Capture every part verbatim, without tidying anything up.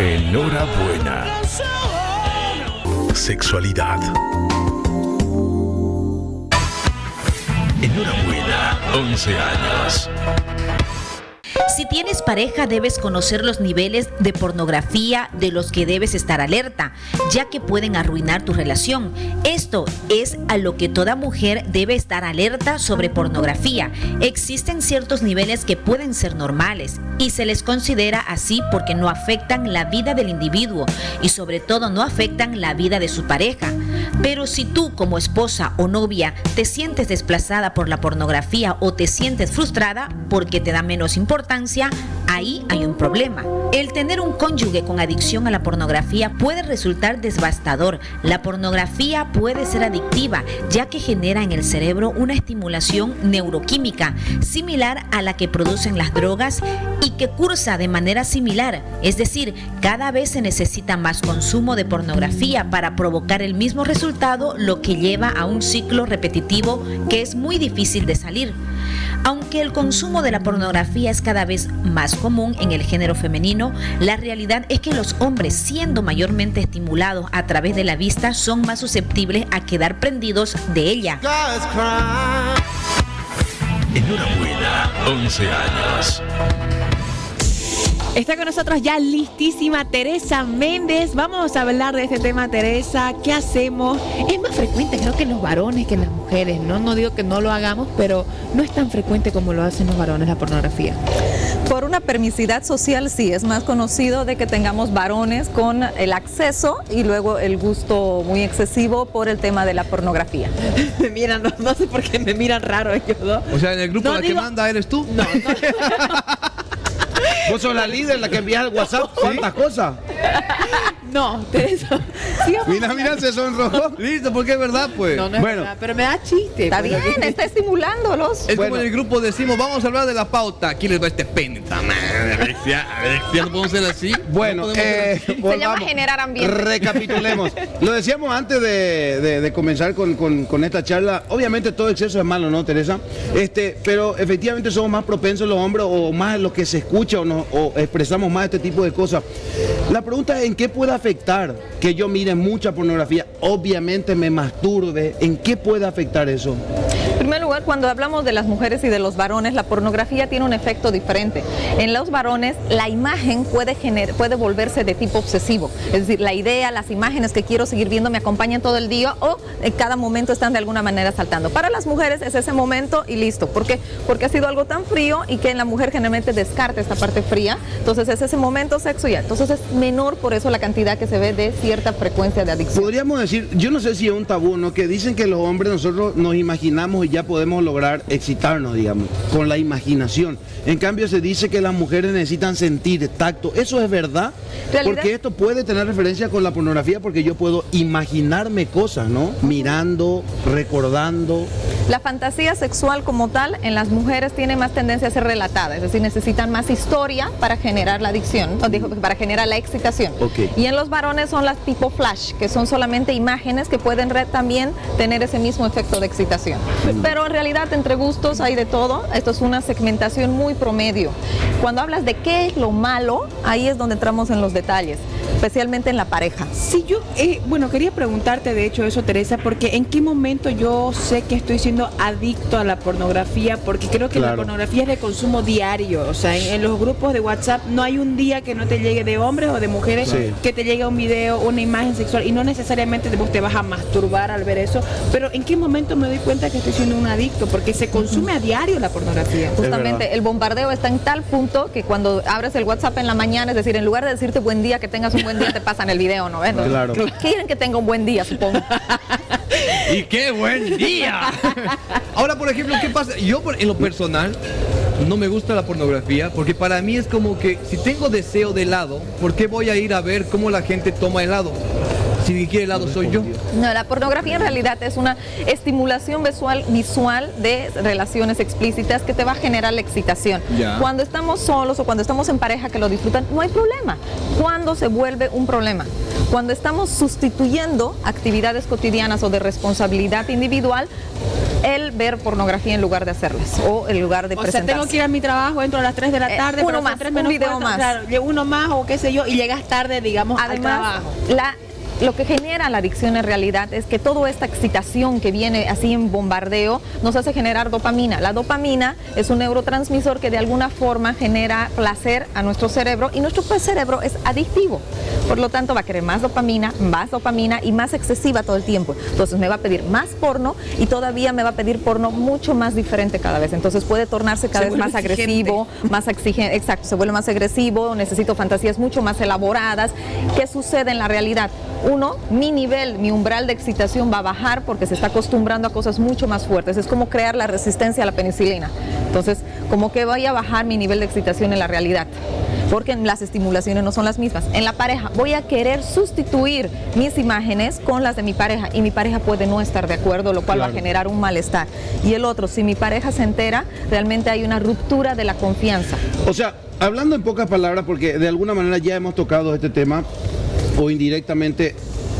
Enhorabuena. Sexualidad. Enhorabuena. once años. Si tienes pareja, debes conocer los niveles de pornografía de los que debes estar alerta, ya que pueden arruinar tu relación. Esto es a lo que toda mujer debe estar alerta sobre pornografía. Existen ciertos niveles que pueden ser normales y se les considera así porque no afectan la vida del individuo y sobre todo no afectan la vida de su pareja. Pero si tú como esposa o novia te sientes desplazada por la pornografía o te sientes frustrada porque te da menos importancia, ahí hay un problema. El tener un cónyuge con adicción a la pornografía puede resultar devastador. La pornografía puede ser adictiva, ya que genera en el cerebro una estimulación neuroquímica similar a la que producen las drogas y que cursa de manera similar. Es decir, cada vez se necesita más consumo de pornografía para provocar el mismo resultado, lo que lleva a un ciclo repetitivo que es muy difícil de salir. Aunque el consumo de la pornografía es cada vez más común en el género femenino, la realidad es que los hombres, siendo mayormente estimulados a través de la vista, son más susceptibles a quedar prendidos de ella. Enhorabuena, once años. Está con nosotros ya listísima Teresa Méndez. Vamos a hablar de este tema, Teresa. ¿Qué hacemos? Es más frecuente, creo que en los varones que en las mujeres, ¿no? No digo que no lo hagamos, pero no es tan frecuente como lo hacen los varones la pornografía. Por una permisividad social, sí, es más conocido de que tengamos varones con el acceso y luego el gusto muy excesivo por el tema de la pornografía. Me miran, no, no sé por qué me miran raro ellos dos. O sea, en el grupo No la digo- que manda eres tú. No, no. Vos sos la líder, la que envías el WhatsApp. ¿Cuántas cosas? No, Teresa. Sigamos. Mira, mira, se sonrojó. Listo, porque es verdad, pues. No, no es bueno, verdad, pero me da chiste. Está pero- bien, está estimulándolos. es Bueno, como en el grupo decimos, vamos a hablar de la pauta. Aquí les va este pene. ¡Ta madre, Alexia! Alexia, no podemos ser así. Bueno, No podemos ser eh, así. se llama volvamos. generar ambiente. Recapitulemos. Lo decíamos antes de, de- de comenzar con, con- con esta charla. Obviamente todo exceso es malo, ¿no, Teresa? Este, pero efectivamente somos más propensos los hombres o más los que se escucha o, no- o expresamos más este tipo de cosas. La pregunta es, ¿en qué puede afectar que yo mire mucha pornografía? Obviamente me masturbe. ¿En qué puede afectar eso? En primer lugar, cuando hablamos de las mujeres y de los varones, la pornografía tiene un efecto diferente. En los varones, la imagen puede, gener puede volverse de tipo obsesivo. Es decir, la idea, las imágenes que quiero seguir viendo me acompañan todo el día o en cada momento están de alguna manera saltando. Para las mujeres es ese momento y listo. ¿Por qué? Porque ha sido algo tan frío y que en la mujer generalmente descarta esta parte fría. Entonces es ese momento sexo ya. Entonces es menor, por eso la cantidad que se ve de cierta frecuencia de adicción. Podríamos decir, yo no sé si es un tabú, ¿no? Que dicen que los hombres nosotros nos imaginamos y ya podemos lograr excitarnos, digamos, con la imaginación. En cambio se dice que las mujeres necesitan sentir tacto. ¿Eso es verdad? ¿Realidad? Porque esto puede tener referencia con la pornografía porque yo puedo imaginarme cosas, ¿no? Mirando, recordando. La fantasía sexual como tal en las mujeres tiene más tendencia a ser relatada, es decir, necesitan más historia para generar la adicción, o digo, para generar la excitación. Ok. Y en los varones son las tipo flash, que son solamente imágenes que pueden re- también tener ese mismo efecto de excitación. Pero en realidad entre gustos hay de todo, esto es una segmentación muy promedio. Cuando hablas de qué es lo malo, ahí es donde entramos en los detalles, especialmente en la pareja. Sí, yo, eh, bueno, quería preguntarte de hecho eso, Teresa, porque en qué momento yo sé que estoy siendo adicto a la pornografía, porque creo que Claro. la pornografía es de consumo diario, o sea, en, en los grupos de WhatsApp no hay un día que no te llegue de hombres o de mujeres Sí. que te llegue un video, una imagen sexual, y no necesariamente vos te vas a masturbar al ver eso, pero en qué momento me doy cuenta que estoy siendo un adicto, porque se consume a diario la pornografía. Justamente el bombardeo está en tal punto que cuando abres el WhatsApp en la mañana, es decir, en lugar de decirte buen día, que tengas un buen día, te pasan el video, ¿no ves? Claro. Quieren que tenga un buen día, supongo. ¡Y qué buen día! Ahora, por ejemplo, ¿qué pasa? Yo, por- en lo personal, no me gusta la pornografía porque para mí es como que si tengo deseo de helado, ¿por qué voy a ir a ver cómo la gente toma helado? Si ni quiere helado soy yo. No, la pornografía en realidad es una estimulación visual, visual de relaciones explícitas que te va a generar la excitación. Ya. Cuando estamos solos o cuando estamos en pareja que lo disfrutan, no hay problema. Cuando se vuelve un problema, cuando estamos sustituyendo actividades cotidianas o de responsabilidad individual el ver pornografía en lugar de hacerlas o en lugar de O sea, presentarse. tengo que ir a mi trabajo, entro a las tres de la tarde, Eh, uno pero son más, tres un menos video cuarto, más. claro, llevo uno más o qué sé yo, y llegas tarde, digamos, al Además, trabajo. la, lo que genera la adicción en realidad es que toda esta excitación que viene así en bombardeo nos hace generar dopamina. La dopamina es un neurotransmisor que de alguna forma genera placer a nuestro cerebro y nuestro cerebro es adictivo. Por lo tanto, va a querer más dopamina, más dopamina y más excesiva todo el tiempo. Entonces me va a pedir más porno y todavía me va a pedir porno mucho más diferente cada vez. Entonces puede tornarse cada Se vez más vuelve agresivo, más exigente, exacto, se vuelve más agresivo, necesito fantasías mucho más elaboradas. ¿Qué sucede en la realidad? Uno, mi nivel, mi umbral de excitación va a bajar porque se está acostumbrando a cosas mucho más fuertes. Es como crear la resistencia a la penicilina. Entonces, como que voy a bajar mi nivel de excitación en la realidad, porque las estimulaciones no son las mismas. En la pareja voy a querer sustituir mis imágenes con las de mi pareja y mi pareja puede no estar de acuerdo, lo cual Claro. va a generar un malestar. Y el otro, si mi pareja se entera, realmente hay una ruptura de la confianza. O sea, hablando en pocas palabras, porque de alguna manera ya hemos tocado este tema, o indirectamente,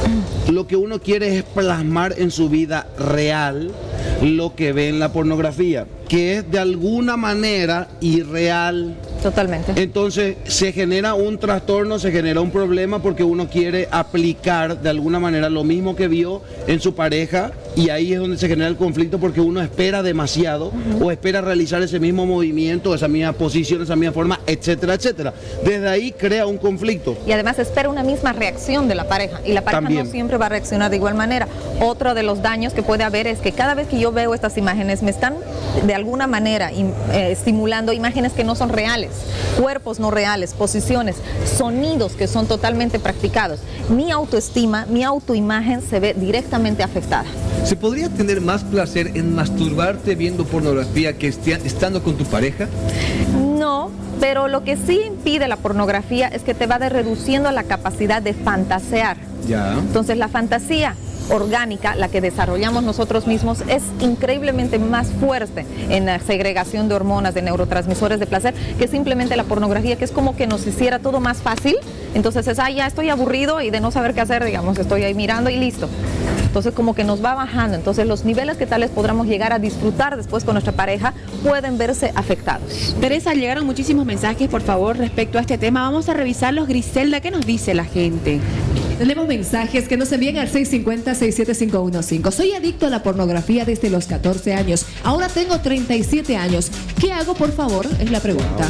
lo que uno quiere es plasmar en su vida real lo que ve en la pornografía, que es de alguna manera irreal. Totalmente. Entonces se genera un trastorno, se genera un problema porque uno quiere aplicar de alguna manera lo mismo que vio en su pareja y ahí es donde se genera el conflicto porque uno espera demasiado o espera realizar ese mismo movimiento, esa misma posición, esa misma forma, etcétera, etcétera. Desde ahí crea un conflicto. Y además espera una misma reacción de la pareja y la pareja También. no siempre va a reaccionar de igual manera. Otro de los daños que puede haber es que cada vez que yo veo estas imágenes me están de alguna manera im- eh, estimulando imágenes que no son reales, cuerpos no reales, posiciones, sonidos que son totalmente practicados. Mi autoestima, mi autoimagen se ve directamente afectada. ¿Se podría tener más placer en masturbarte viendo pornografía que estia- estando con tu pareja? No, pero lo que sí impide la pornografía es que te va de reduciendo la capacidad de fantasear. Ya. Entonces la fantasía orgánica, la que desarrollamos nosotros mismos, es increíblemente más fuerte en la segregación de hormonas, de neurotransmisores de placer, que simplemente la pornografía, que es como que nos hiciera todo más fácil. Entonces es, ah, ya estoy aburrido y de no saber qué hacer, digamos, estoy ahí mirando y listo. Entonces como que nos va bajando. Entonces los niveles que tal vez podamos llegar a disfrutar después con nuestra pareja pueden verse afectados. Teresa, llegaron muchísimos mensajes, por favor, respecto a este tema. Vamos a revisarlos. Griselda, ¿qué nos dice la gente? Tenemos mensajes que nos envían al seis cinco cero, seis siete cinco uno cinco. Soy adicto a la pornografía desde los catorce años. Ahora tengo treinta y siete años. ¿Qué hago, por favor? Es la pregunta.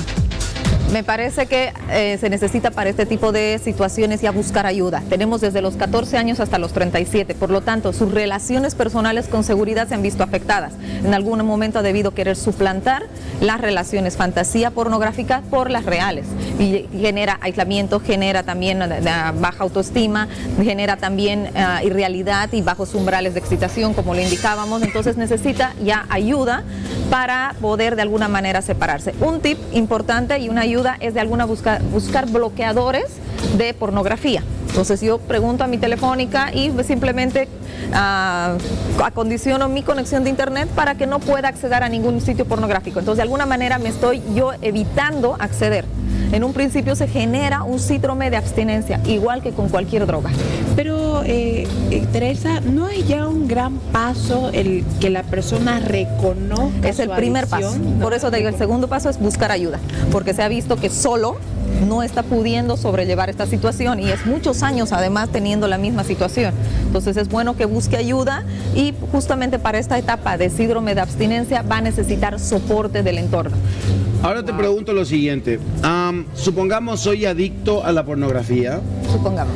Me parece que eh, se necesita para este tipo de situaciones ya buscar ayuda. Tenemos desde los catorce años hasta los treinta y siete, por lo tanto, sus relaciones personales con seguridad se han visto afectadas. En algún momento ha debido querer suplantar las relaciones fantasía pornográfica por las reales. Y genera aislamiento, genera también uh, baja autoestima, genera también uh, irrealidad y bajos umbrales de excitación, como lo indicábamos. Entonces necesita ya ayuda para poder de alguna manera separarse. Un tip importante y una ayuda es de alguna buscar, buscar bloqueadores de pornografía. Entonces yo pregunto a mi telefónica y simplemente uh, acondiciono mi conexión de internet para que no pueda acceder a ningún sitio pornográfico. Entonces de alguna manera me estoy yo evitando acceder. En un principio se genera un síndrome de abstinencia, igual que con cualquier droga. Pero, eh, eh, Teresa, ¿no es ya un gran paso el que la persona reconozca Es el su primer paso. adicción? Por eso te digo, el segundo paso es buscar ayuda, porque se ha visto que solo no está pudiendo sobrellevar esta situación y es muchos años además teniendo la misma situación. Entonces es bueno que busque ayuda y justamente para esta etapa de síndrome de abstinencia va a necesitar soporte del entorno. Ahora te pregunto lo siguiente. Um, supongamos soy adicto a la pornografía, Supongamos.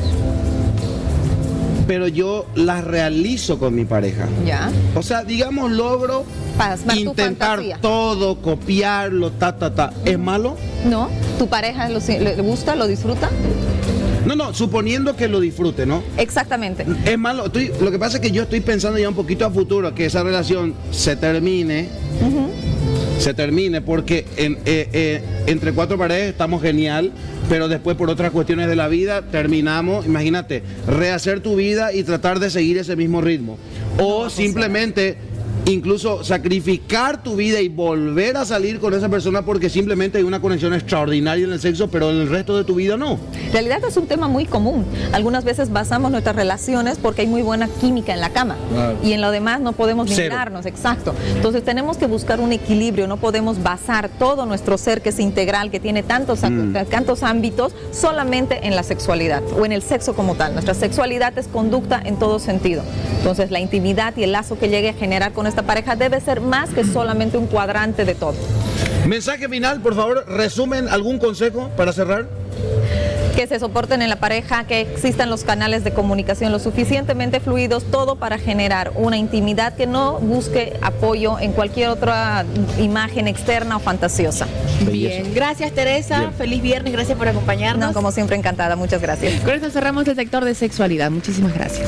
pero yo la realizo con mi pareja. Ya. O sea, digamos, logro Plasmar tu intentar fantasía. todo, copiarlo, ta, ta, ta. ¿Es malo? ¿No? ¿Tu pareja lo, le gusta, lo disfruta? No, no, suponiendo que lo disfrute, ¿no? Exactamente. Es malo. Estoy, lo que pasa es que yo estoy pensando ya un poquito a futuro, que esa relación se termine. Se termine porque en, eh, eh, entre cuatro paredes estamos genial, pero después por otras cuestiones de la vida terminamos. Imagínate, rehacer tu vida y tratar de seguir ese mismo ritmo. O simplemente incluso sacrificar tu vida y volver a salir con esa persona porque simplemente hay una conexión extraordinaria en el sexo, pero en el resto de tu vida no. En realidad es un tema muy común. Algunas veces basamos nuestras relaciones porque hay muy buena química en la cama, claro, y en lo demás no podemos vincularnos, exacto. Entonces tenemos que buscar un equilibrio, no podemos basar todo nuestro ser, que es integral, que tiene tantos, mm. tantos ámbitos, solamente en la sexualidad o en el sexo como tal. Nuestra sexualidad es conducta en todo sentido. Entonces la intimidad y el lazo que llegue a generar con esta pareja debe ser más que solamente un cuadrante de todo. Mensaje final, por favor, resumen, algún consejo para cerrar. Que se soporten en la pareja, que existan los canales de comunicación lo suficientemente fluidos, todo para generar una intimidad que no busque apoyo en cualquier otra imagen externa o fantasiosa. Bien, gracias Teresa, bien. Feliz viernes, gracias por acompañarnos. No, como siempre, encantada, muchas gracias. Con esto cerramos el sector de sexualidad, muchísimas gracias.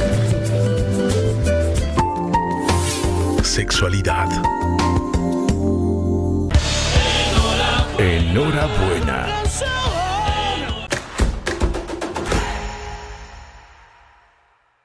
Sexualidad. Enhorabuena.